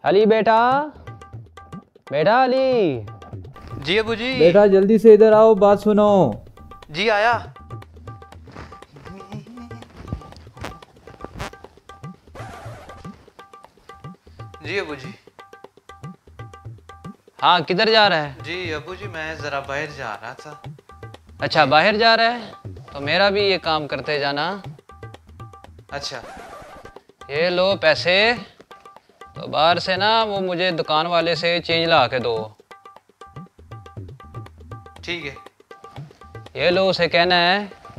अली बेटा, बेटा अली। जी अबू जी। बेटा जल्दी से इधर आओ, बात सुनो। जी आया। जी अबू जी। हाँ किधर जा रहा है? जी अबू जी मैं ज़रा बाहर जा रहा था। अच्छा बाहर जा रहा है, तो मेरा भी ये काम करते जाना। अच्छा ये लो पैसे, तो बाहर से ना वो मुझे दुकान वाले से चेंज ला के दो। ठीक है। ये लो उसे कहना है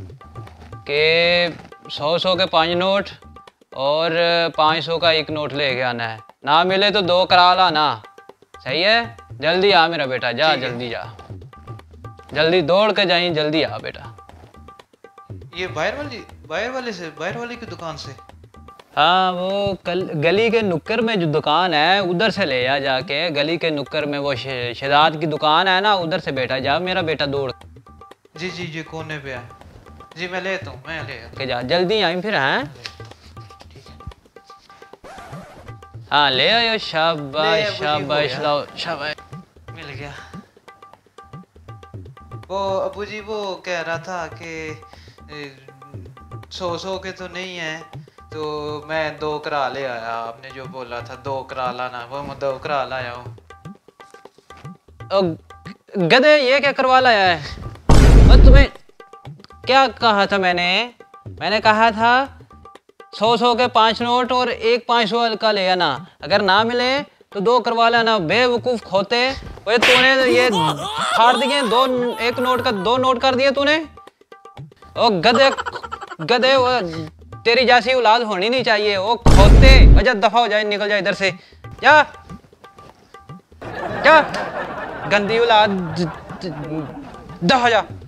कि 100 के 5 नोट और 500 का 1 नोट लेके आना है। ना मिले तो 2 करा लाना। सही है? जल्दी आ मेरा बेटा, जा जल्दी जा, जल्दी दौड़ के जाइए, जल्दी आ बेटा। ये बाहर वाले की दुकान से? हाँ वो गली के नुक्कर में जो दुकान है उधर से ले आ जाके। गली के नुक्कर में वो शहजाद की दुकान है ना, उधर से बेटा जा मेरा बेटा दौड़। जी जी जी कोने पे है। जी मैं लेता हूँ, मैं ले आता के जा जल्दी आई फिर। हैं हाँ ले आयो। शाबाश शाबाश, लाओ शाबाश। हूँ। मिल गया। वो अबू जी वो कह रहा था कि 100 के तो नहीं है, तो मैं 2 करा ले आया। आपने जो बोला था 2 करा लाना, वो मैं 2 करा लाया हूँ। गधे ये क्या करवा लाया है? और तुम्हें क्या कहा था? मैंने कहा था 100 के 5 नोट और 1 500 का ले आना। अगर ना मिले तो 2 करवा लेना। बेवकूफ खोते, वो तूने ये फाड़ दिए 1 नोट का 2 नोट कर दिए तूने। ओ गधे गधे, वो तेरी जैसी औलाद होनी नहीं चाहिए। ओ खोते, वजह दफा हो जाए, निकल जाए इधर से। जा जा, गंदी औलाद, दफा जा।